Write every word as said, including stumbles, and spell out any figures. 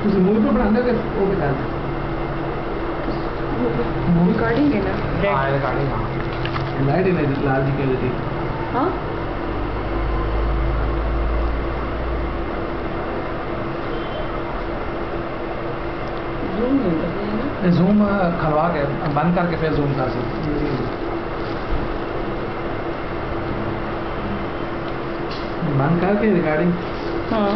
ਤੁਸੀਂ ਮੂਵੀ ਤੋਂ ਬਣਾਉਂਦੇ ਕਿ ਉਹ ਬਤਾ मूवी रिकॉर्डिंग है ना हाँ रिकॉर्डिंग हाँ लाइट है लाल जी के लिए हाँ जूम नहीं करते हैं ना जूम खलवा के बंद करके फिर जूम कर सकते बंद करके रिकॉर्डिंग हाँ